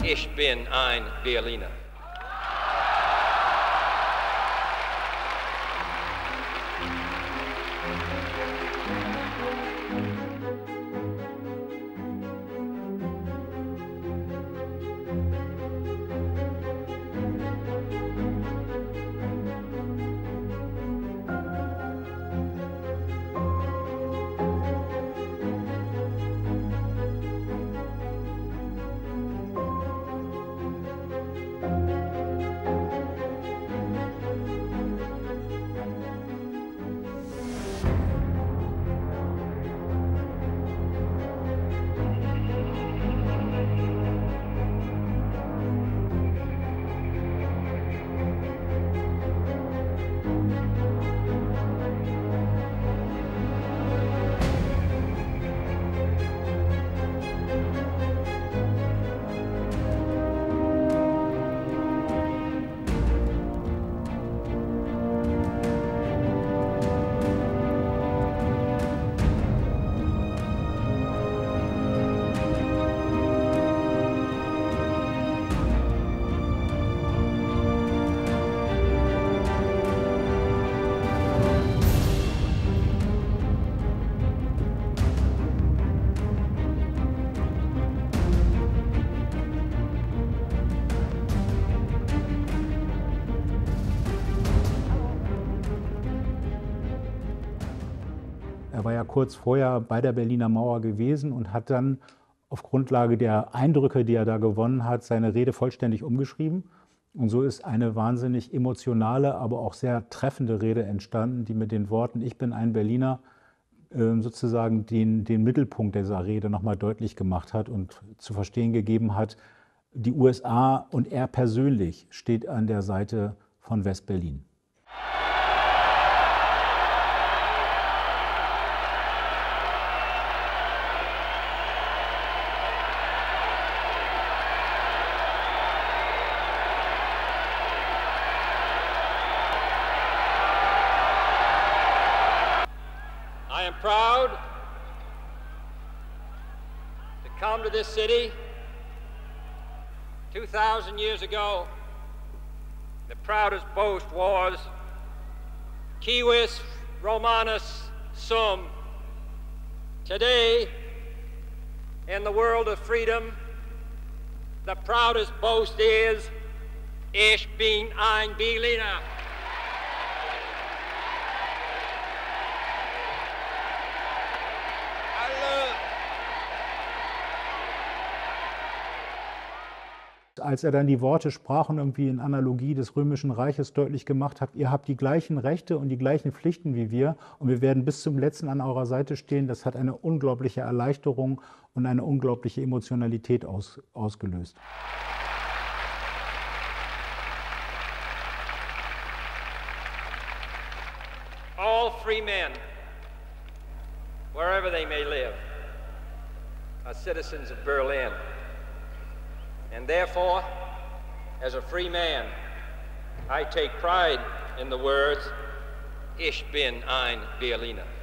Ich bin ein Berliner. Er war ja kurz vorher bei der Berliner Mauer gewesen und hat dann auf Grundlage der Eindrücke, die er da gewonnen hat, seine Rede vollständig umgeschrieben. Und so ist eine wahnsinnig emotionale, aber auch sehr treffende Rede entstanden, die mit den Worten „Ich bin ein Berliner" sozusagen den Mittelpunkt dieser Rede nochmal deutlich gemacht hat und zu verstehen gegeben hat, die USA und er persönlich steht an der Seite von West-Berlin. I am proud to come to this city 2,000 years ago. The proudest boast was Civis Romanus Sum. Today, in the world of freedom, the proudest boast is Ich bin ein Berliner. Als er dann die Worte sprach und irgendwie in Analogie des Römischen Reiches deutlich gemacht hat, ihr habt die gleichen Rechte und die gleichen Pflichten wie wir und wir werden bis zum Letzten an eurer Seite stehen, das hat eine unglaubliche Erleichterung und eine unglaubliche Emotionalität ausgelöst. All free men, wherever they may live, are citizens of Berlin. And therefore, as a free man, I take pride in the words, Ich bin ein Berliner.